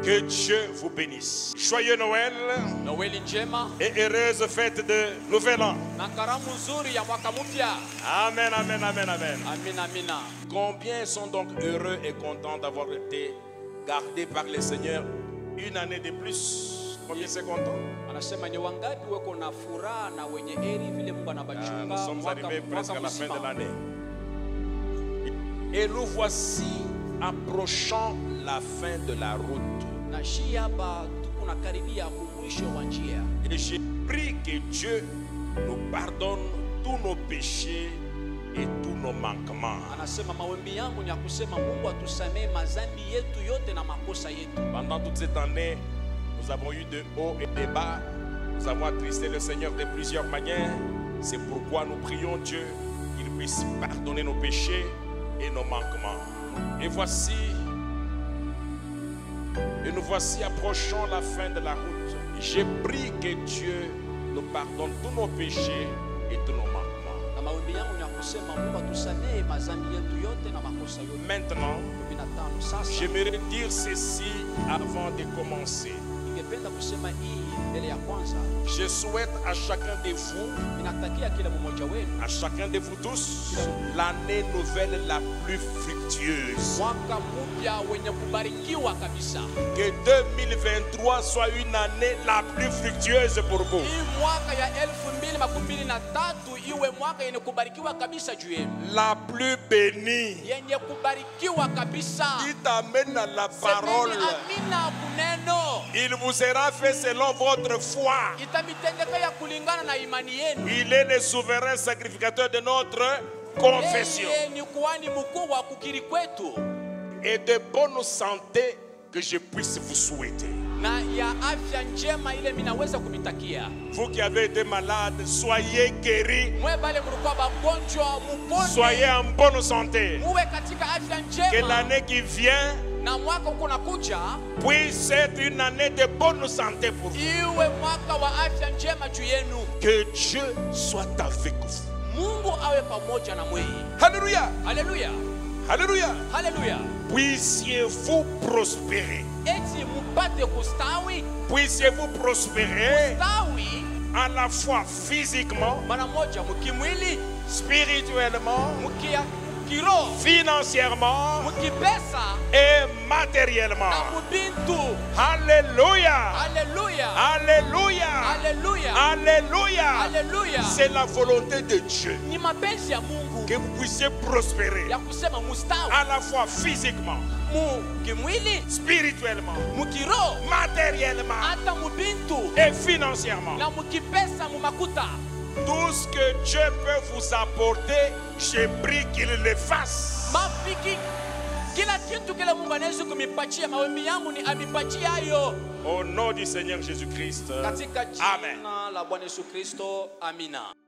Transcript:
Que Dieu vous bénisse. Joyeux Noël et heureuse fête de Nouvel An. Amen, amen, amen, amen. Combien sont donc heureux et contents d'avoir été gardés par le Seigneur une année de plus? Combien c'est content? Nous sommes arrivés presque à la fin de l'année. Et nous voici approchant la fin de la route. Et j'ai prié que Dieu nous pardonne tous nos péchés et tous nos manquements. Pendant toute cette année, nous avons eu de hauts et de bas. Nous avons attristé le Seigneur de plusieurs manières. C'est pourquoi nous prions Dieu qu'il puisse pardonner nos péchés et nos manquements. Et nous voici approchant la fin de la route. J'ai prié que Dieu nous pardonne tous nos péchés et tous nos manquements. Maintenant, j'aimerais dire ceci avant de commencer. Je souhaite à chacun de vous, à chacun de vous tous, l'année nouvelle la plus fructueuse. Que 2023 soit une année la plus fructueuse pour vous. La plus bénie. Qui t'amène à la parole. Il vous sera fait selon votre foi. Il est le souverain sacrificateur de notre confession. Et de bonne santé que je puisse vous souhaiter. Vous qui avez été malades, soyez guéris. Soyez en bonne santé. Que l'année qui vient puisse être une année de bonne santé pour vous. Que Dieu soit avec vous. Alléluia. Alléluia. Alléluia. Alléluia. Puissiez-vous prospérer. Puissiez-vous prospérer à la fois physiquement, spirituellement, financièrement et matériellement. Alléluia. Alléluia. Alléluia. Alléluia. Alléluia. C'est la volonté de Dieu que vous puissiez prospérer à la fois physiquement, spirituellement, matériellement et financièrement. Tout ce que Dieu peut vous apporter, j'ai prié qu'il le fasse. Au nom du Seigneur Jésus-Christ. Amen.